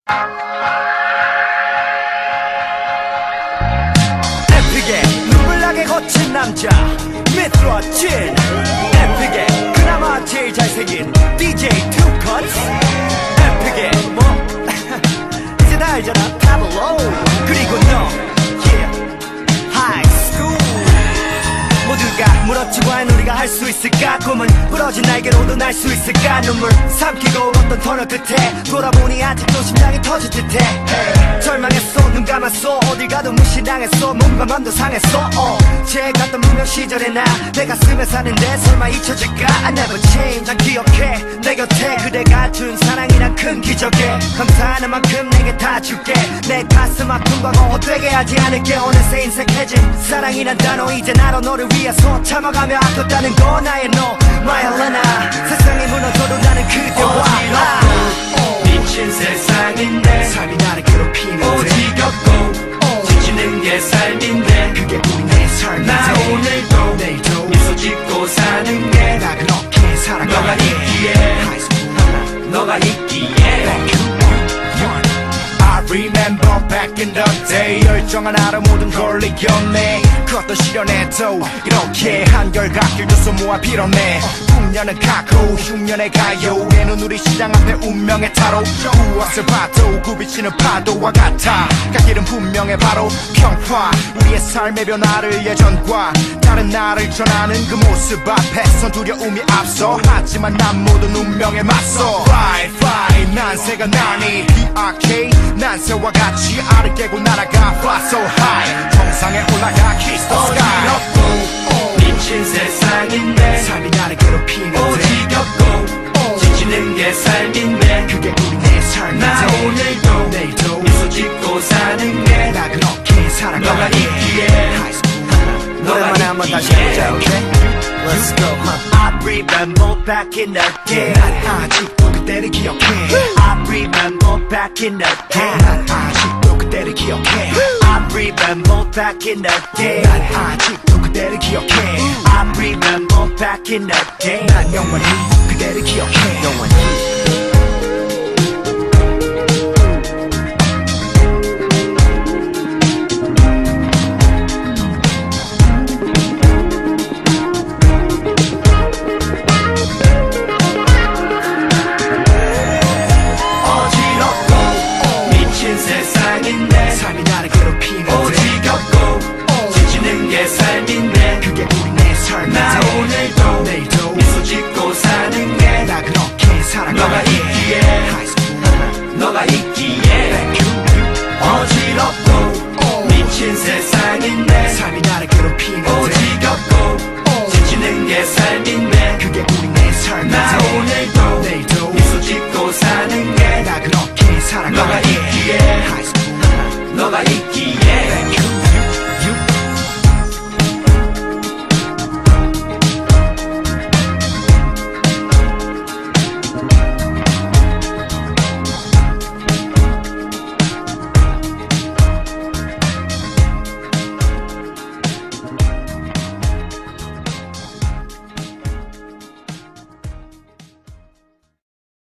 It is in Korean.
에픽에 눈물나게 거친 남자 미스터진, 에픽에 그나마 제일 잘생긴 DJ 투컷스, 에픽에 뭐 이제 다 알잖아 타블로. 그리고 너 하이스쿨 모두가 물었지 과연 우리가 할 수 있을까. 꿈은 부러진 날개로도 날 수 있을까. 눈물 삼키고 어떤 터널 끝에 돌아보니 아직도 심장이 터질 듯해. 절망했어 눈 감았어 어딜 가도 무시당했어 몸과 맘도 상했어. 제 같던 무명 시절의 나 내 가슴에 사는데 설마 잊혀질까. I never change 난 기억해 내 곁에 그대가 준 사랑이란 큰 기적에 감사하는 만큼 내게 다 줄게. 내 가슴 아픈 과거 되게 하지 않을게. 어느새 인색해진 사랑이란 단어 이제 나로 너를 위해서 참아가며 아꼈다는 거 나의 너 my Helena. 세상이 무너져도 나는 그대와 미친 세상인데 삶이 나를 괴롭히는데 지겹고 지치는 게 삶인데 그게 우리의 삶인데 나 오늘도 내일도 미소 짓고 사는 게 나 그렇게 살아가. 너가 있기에 너가 있기에 I remember back in the day 열정한 하루 모든 걸 이겼네. 그 어떤 시련에도 이렇게 한결같길 줘서 모아 빌었네. 풍년은 가고 흉년의 가요 내는 우리 시장 앞에 운명의 타로. 무엇을 봐도 굽이치는 파도와 같아 갈 길은 분명해 바로 평화. 우리의 삶의 변화를 예전과 다른 나를 전하는 그 모습 앞에선 두려움이 앞서. 하지만 난 모든 운명에 맞서 Fly fly 난새가 나니 DRK 난새와 같이 알을 깨고 날아가 Fly so high 정상에 올라가 Kiss the sky. 어지럽고 미친 세상인데 삶이 나를 괴롭히는데 지겹고 지치는 게 삶인데 그게 우리의 삶인데 나 오늘도 내일도 미소 짓고 사는 게 나 그렇게 살아가. 너가 있기에 노래만 한번 다시 해보자 okay? Let's go I remember back in the day 난 아직도 그때를 기억해. I remember back in the day 난 아직도 그때를 기억해. I remember back in the day 난 아직도 그때를 기억해. I remember back in the day 난 영원히 그때를 기억해. 영원히 삶이 나를 괴롭히는데 지겹고 지치는 게 삶인데 그게 우리의 삶인데 나 오늘도 내일도 미소 짓고 사는 게 나 그렇게 살아가. 너가 있기에 너가 있기에 어지럽고 미친 세상인데 삶이 나를 괴롭히는데 지겹고 지치는 게 삶인데 그게 우리의 삶인데 나 오늘도